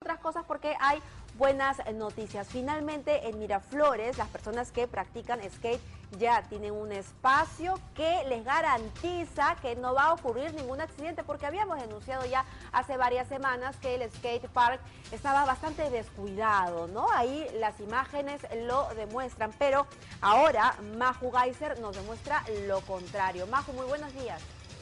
Otras cosas porque hay buenas noticias. Finalmente en Miraflores las personas que practican skate ya tienen un espacio que les garantiza que no va a ocurrir ningún accidente, porque habíamos denunciado ya hace varias semanas que el skate park estaba bastante descuidado, ¿no? Ahí las imágenes lo demuestran, pero ahora Maju Geiser nos demuestra lo contrario. Maju, muy buenos días.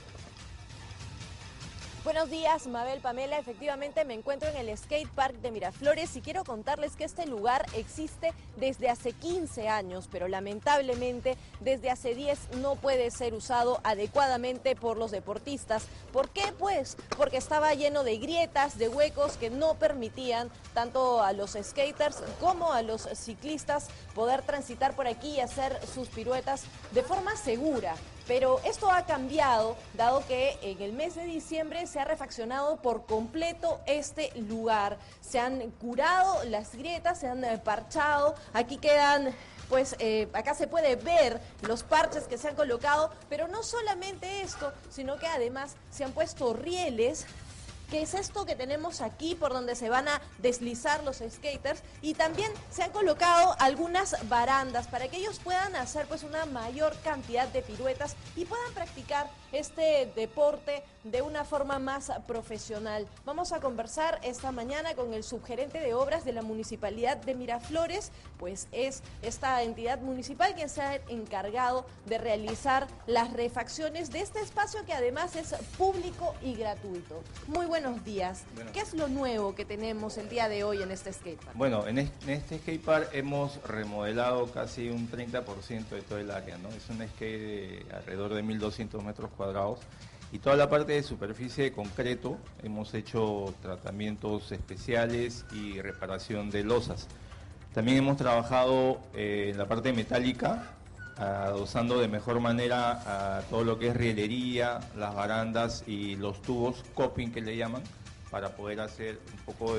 Buenos días, Mabel, Pamela. Efectivamente me encuentro en el skate park de Miraflores y quiero contarles que este lugar existe desde hace 15 años, pero lamentablemente desde hace 10 no puede ser usado adecuadamente por los deportistas. ¿Por qué? Pues porque estaba lleno de grietas, de huecos que no permitían tanto a los skaters como a los ciclistas poder transitar por aquí y hacer sus piruetas de forma segura. Pero esto ha cambiado, dado que en el mes de diciembre se ha refaccionado por completo este lugar. Se han curado las grietas, se han parchado, aquí quedan... Pues acá se puede ver los parches que se han colocado, pero no solamente esto, sino que además se han puesto rieles. ¿Qué es esto que tenemos aquí por donde se van a deslizar los skaters? Y también se han colocado algunas barandas para que ellos puedan hacer pues una mayor cantidad de piruetas y puedan practicar este deporte de una forma más profesional. Vamos a conversar esta mañana con el subgerente de obras de la Municipalidad de Miraflores, pues es esta entidad municipal quien se ha encargado de realizar las refacciones de este espacio que además es público y gratuito. Muy buenos días. ¿Qué es lo nuevo que tenemos el día de hoy en este skatepark? Bueno, en este skatepark hemos remodelado casi un 30% de todo el área, ¿no? Es un skate de alrededor de 1.200 metros cuadrados y toda la parte de superficie de concreto hemos hecho tratamientos especiales y reparación de losas. También hemos trabajado en la parte metálica, adosando de mejor manera a todo lo que es rielería, las barandas y los tubos, coping que le llaman, para poder hacer un poco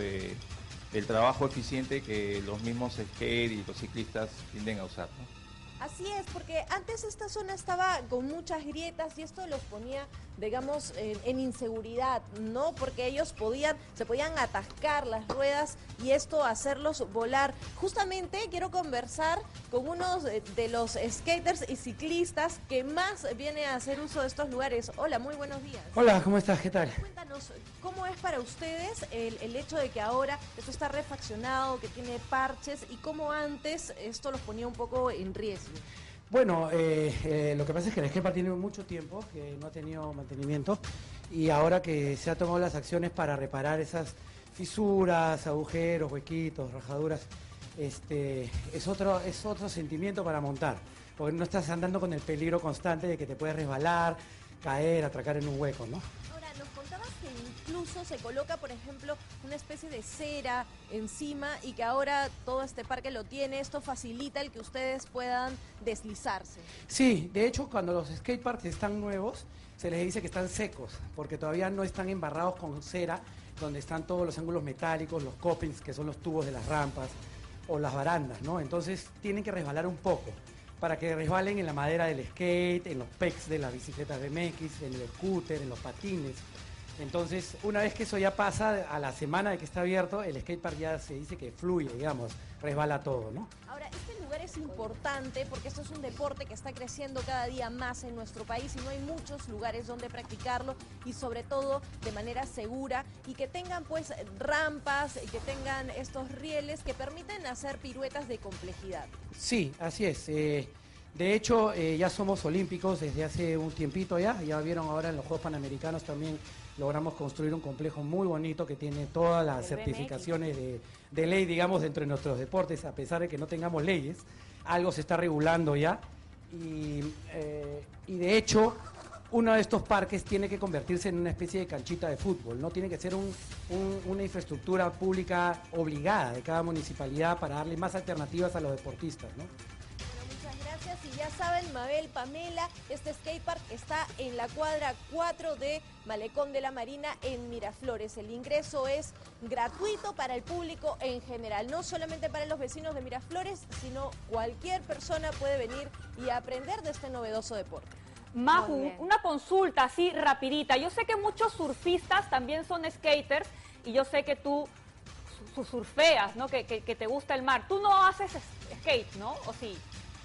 del trabajo eficiente que los mismos skate y los ciclistas tienden a usar, ¿no? Así es, porque antes esta zona estaba con muchas grietas y esto los ponía, digamos, en inseguridad, ¿no? Porque ellos se podían atascar las ruedas y esto hacerlos volar. Justamente quiero conversar con uno de los skaters y ciclistas que más viene a hacer uso de estos lugares. Hola, muy buenos días. Hola, ¿cómo estás? ¿Qué tal? Cuéntanos, ¿cómo es para ustedes el hecho de que ahora esto está refaccionado, que tiene parches y cómo antes esto los ponía un poco en riesgo? Bueno, lo que pasa es que el skatepark tiene mucho tiempo que no ha tenido mantenimiento y ahora que se han tomado las acciones para reparar esas fisuras, agujeros, huequitos, rajaduras, es otro sentimiento para montar, porque no estás andando con el peligro constante de que te puedes resbalar, caer, atracar en un hueco, ¿no? Nos contabas que incluso se coloca, por ejemplo, una especie de cera encima y que ahora todo este parque lo tiene. Esto facilita el que ustedes puedan deslizarse. Sí, de hecho, cuando los skateparks están nuevos, se les dice que están secos, porque todavía no están embarrados con cera, donde están todos los ángulos metálicos, los copings, que son los tubos de las rampas, o las barandas, ¿no? Entonces tienen que resbalar un poco, para que resbalen en la madera del skate, en los pegs de las bicicletas BMX, en el scooter, en los patines. Entonces, una vez que eso ya pasa, a la semana de que está abierto, el skatepark ya se dice que fluye, digamos, resbala todo, ¿no? Ahora, este lugar es importante porque esto es un deporte que está creciendo cada día más en nuestro país y no hay muchos lugares donde practicarlo y sobre todo de manera segura y que tengan pues rampas, que tengan estos rieles que permiten hacer piruetas de complejidad. Sí, así es. De hecho, ya somos olímpicos desde hace un tiempito ya vieron ahora en los Juegos Panamericanos también logramos construir un complejo muy bonito que tiene todas las certificaciones de ley, digamos, dentro de nuestros deportes, a pesar de que no tengamos leyes, algo se está regulando ya y de hecho uno de estos parques tiene que convertirse en una especie de canchita de fútbol, ¿no? Tiene que ser una infraestructura pública obligada de cada municipalidad para darle más alternativas a los deportistas, ¿no? Y ya saben, Mabel, Pamela, este skatepark está en la cuadra 4 de Malecón de la Marina en Miraflores. El ingreso es gratuito para el público en general, no solamente para los vecinos de Miraflores, sino cualquier persona puede venir y aprender de este novedoso deporte. Maju, una consulta así rapidita. Yo sé que muchos surfistas también son skaters y yo sé que tú surfeas, ¿no? Que te gusta el mar. Tú no haces skate, ¿no? ¿O sí?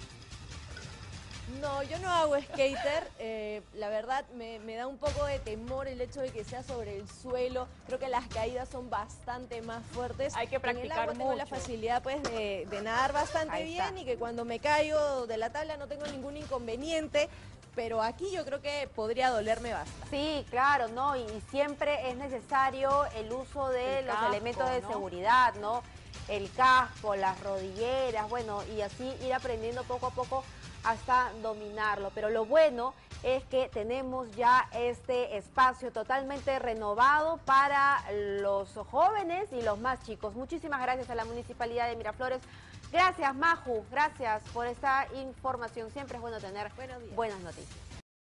No, yo no hago skater, la verdad me da un poco de temor el hecho de que sea sobre el suelo, creo que las caídas son bastante más fuertes. Hay que practicar en el agua tengo la mucho. facilidad pues de nadar bastante Ahí bien está. y que cuando me caigo de la tabla no tengo ningún inconveniente, pero aquí yo creo que podría dolerme bastante. Sí, claro, ¿no? Y siempre es necesario el uso de El los casco, elementos de ¿no? seguridad, ¿no? El casco, las rodilleras, bueno, y así ir aprendiendo poco a poco hasta dominarlo. Pero lo bueno es que tenemos ya este espacio totalmente renovado para los jóvenes y los más chicos. Muchísimas gracias a la Municipalidad de Miraflores. Gracias, Maju, gracias por esta información. Siempre es bueno tener Buenos días. buenas noticias.